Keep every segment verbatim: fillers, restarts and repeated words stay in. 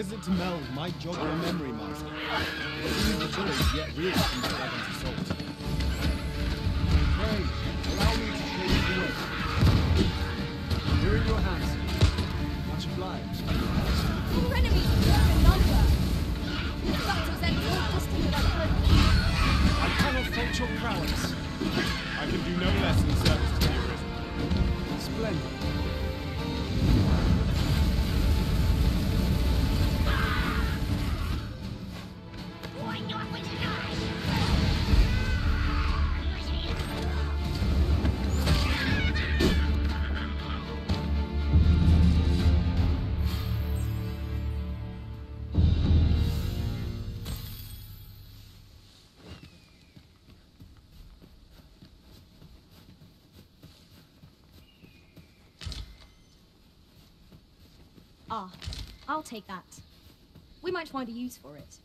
visit to Mel might jog your memory, Master. It seems the village yet reels from the dragon's assault. Pray, allow me to show you the way. Here in your hands. Much obliged. Your enemies are in number. The battle's end all distant without I cannot fault your prowess. I can do no less in service to the Arisen. Splendid. Ah, I'll take that. We might find a use for it.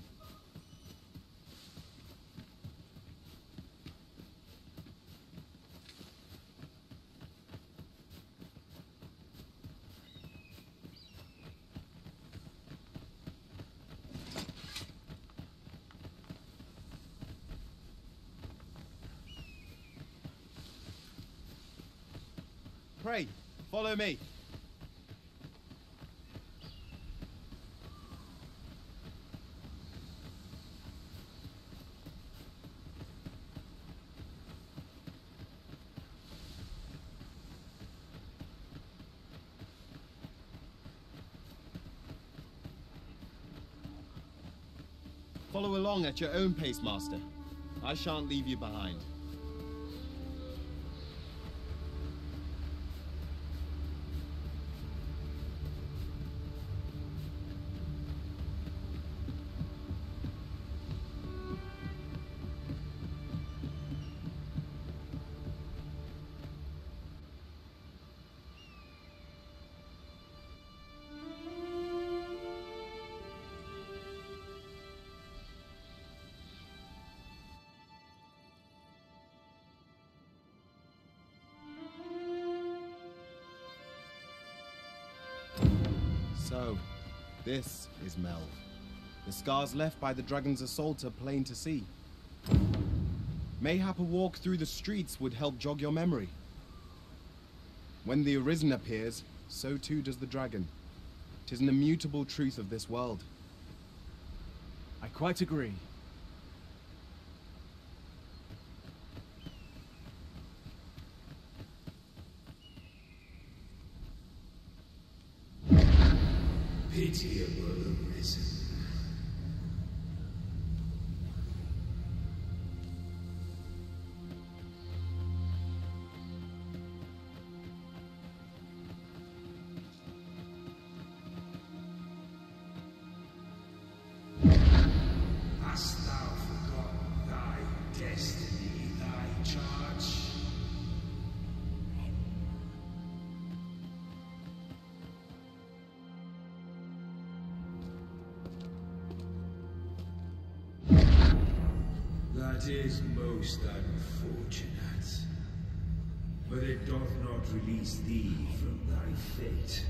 Pray, follow me. Follow along at your own pace, Master. I shan't leave you behind. So, this is Mel. The scars left by the dragon's assault are plain to see. Mayhap a walk through the streets would help jog your memory. When the Arisen appears, so too does the dragon. 'Tis an immutable truth of this world. I quite agree. Pitiable Arisen. Hast thou forgotten thy destiny, thy charge? That is most unfortunate, but it doth not release thee from thy fate.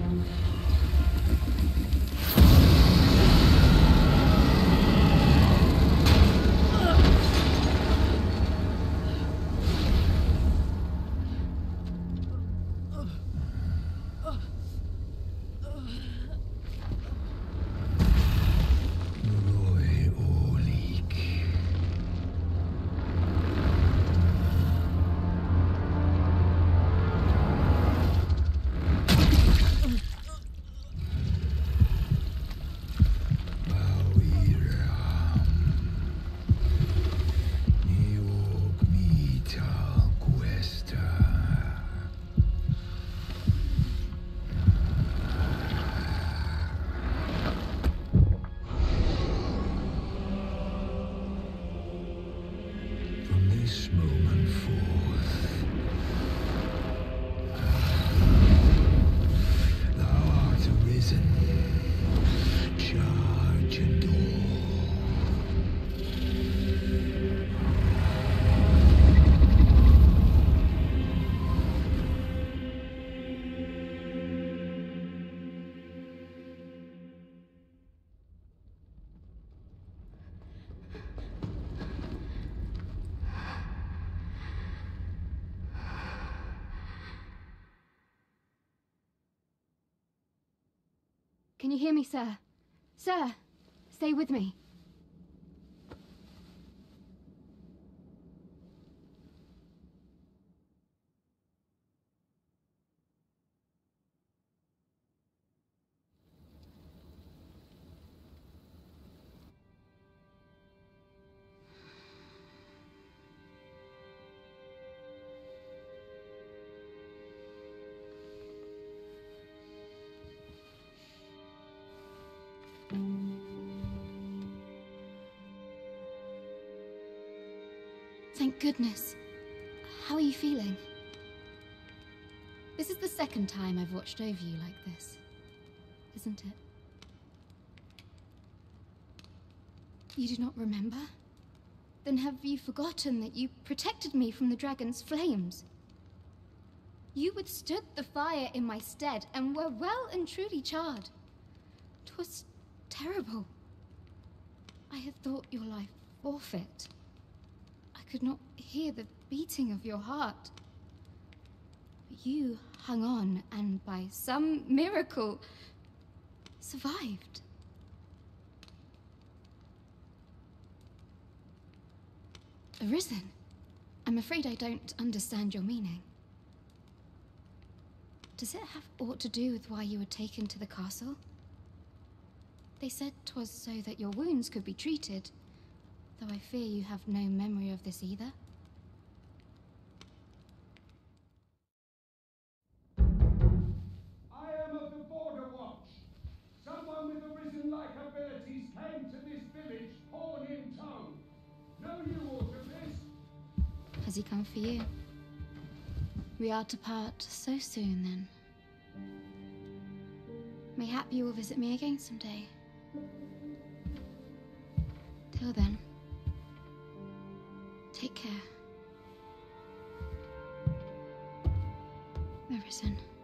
This moment forth, thou art arisen. Charge and all. Can you hear me, sir? Sir, stay with me. Thank goodness. How are you feeling? This is the second time I've watched over you like this, isn't it? You do not remember? Then have you forgotten that you protected me from the dragon's flames? You withstood the fire in my stead and were well and truly charred. 'Twas terrible. I had thought your life forfeit. I could not hear the beating of your heart. But you hung on and by some miracle survived. Arisen? I'm afraid I don't understand your meaning. Does it have aught to do with why you were taken to the castle? They said 'twas so that your wounds could be treated, though I fear you have no memory of this either. I am of the Border Watch. Someone with Arisen-like abilities came to this village, horn in tow. Know you aught of this? Has he come for you? We are to part so soon, then. Mayhap you will visit me again someday. Till then, take care. Arisen.